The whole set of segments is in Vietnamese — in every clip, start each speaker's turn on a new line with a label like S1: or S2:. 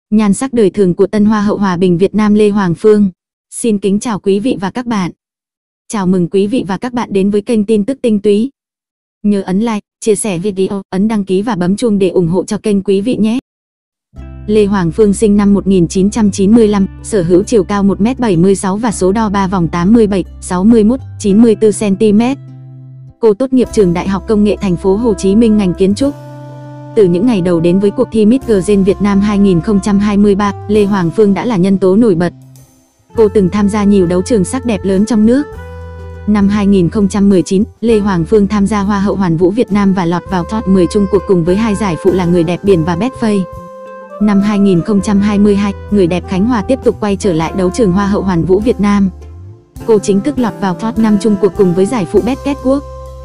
S1: Nhan sắc đời thường của Tân Hoa hậu Hòa bình Việt Nam Lê Hoàng Phương. Xin kính chào quý vị và các bạn. Chào mừng quý vị và các bạn đến với kênh tin tức tinh túy. Nhớ ấn like, chia sẻ video, ấn đăng ký và bấm chuông để ủng hộ cho kênh quý vị nhé. Lê Hoàng Phương sinh năm 1995, sở hữu chiều cao 1m76 và số đo 3 vòng 87, 61, 94cm. Cô tốt nghiệp trường Đại học Công nghệ Thành phố Hồ Chí Minh ngành kiến trúc. Từ những ngày đầu đến với cuộc thi Miss Grand Việt Nam 2023, Lê Hoàng Phương đã là nhân tố nổi bật. Cô từng tham gia nhiều đấu trường sắc đẹp lớn trong nước. Năm 2019, Lê Hoàng Phương tham gia Hoa hậu Hoàn vũ Việt Nam và lọt vào top 10 chung cuộc cùng với hai giải phụ là Người đẹp biển và Best Face. Năm 2022, Người đẹp Khánh Hòa tiếp tục quay trở lại đấu trường Hoa hậu Hoàn vũ Việt Nam. Cô chính thức lọt vào top 5 chung cuộc cùng với giải phụ Best Catwalk.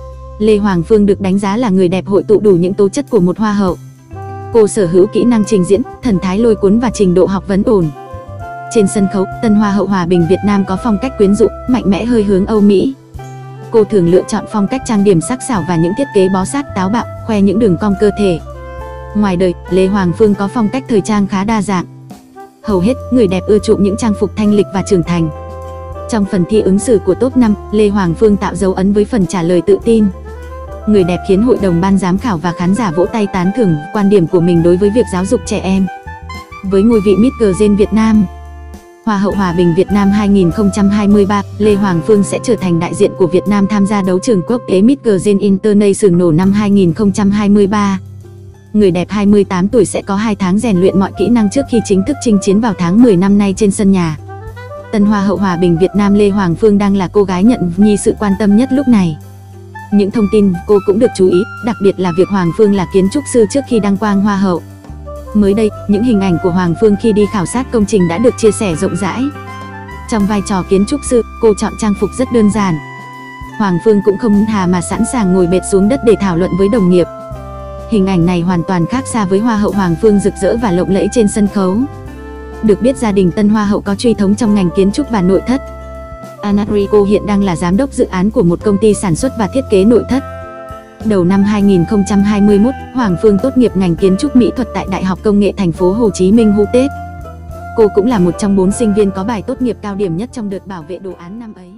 S1: Lê Hoàng Phương được đánh giá là người đẹp hội tụ đủ những tố chất của một hoa hậu. Cô sở hữu kỹ năng trình diễn, thần thái lôi cuốn và trình độ học vấn ổn. Trên sân khấu, Tân Hoa hậu Hòa bình Việt Nam có phong cách quyến rũ, mạnh mẽ hơi hướng Âu Mỹ. Cô thường lựa chọn phong cách trang điểm sắc sảo và những thiết kế bó sát táo bạo, khoe những đường cong cơ thể. Ngoài đời, Lê Hoàng Phương có phong cách thời trang khá đa dạng. Hầu hết, người đẹp ưa chuộng những trang phục thanh lịch và trưởng thành. Trong phần thi ứng xử của top 5, Lê Hoàng Phương tạo dấu ấn với phần trả lời tự tin. Người đẹp khiến hội đồng ban giám khảo và khán giả vỗ tay tán thưởng quan điểm của mình đối với việc giáo dục trẻ em. Với ngôi vị Miss Grand Việt Nam, Hoa hậu Hòa bình Việt Nam 2023, Lê Hoàng Phương sẽ trở thành đại diện của Việt Nam tham gia đấu trường quốc tế Miss Grand International năm 2023. Người đẹp 28 tuổi sẽ có 2 tháng rèn luyện mọi kỹ năng trước khi chính thức chinh chiến vào tháng 10 năm nay trên sân nhà. Tân Hoa hậu Hòa bình Việt Nam Lê Hoàng Phương đang là cô gái nhận nhi sự quan tâm nhất lúc này. Những thông tin cô cũng được chú ý, đặc biệt là việc Hoàng Phương là kiến trúc sư trước khi đăng quang Hoa hậu. Mới đây, những hình ảnh của Hoàng Phương khi đi khảo sát công trình đã được chia sẻ rộng rãi. Trong vai trò kiến trúc sư, cô chọn trang phục rất đơn giản. Hoàng Phương cũng không hà mà sẵn sàng ngồi bệt xuống đất để thảo luận với đồng nghiệp. Hình ảnh này hoàn toàn khác xa với Hoa hậu Hoàng Phương rực rỡ và lộng lẫy trên sân khấu. Được biết gia đình Tân Hoa hậu có truy thống trong ngành kiến trúc và nội thất. Anadrico hiện đang là giám đốc dự án của một công ty sản xuất và thiết kế nội thất. Đầu năm 2021, Hoàng Phương tốt nghiệp ngành kiến trúc mỹ thuật tại Đại học Công nghệ Thành phố Hồ Chí Minh HUTET. Cô cũng là một trong 4 sinh viên có bài tốt nghiệp cao điểm nhất trong đợt bảo vệ đồ án năm ấy.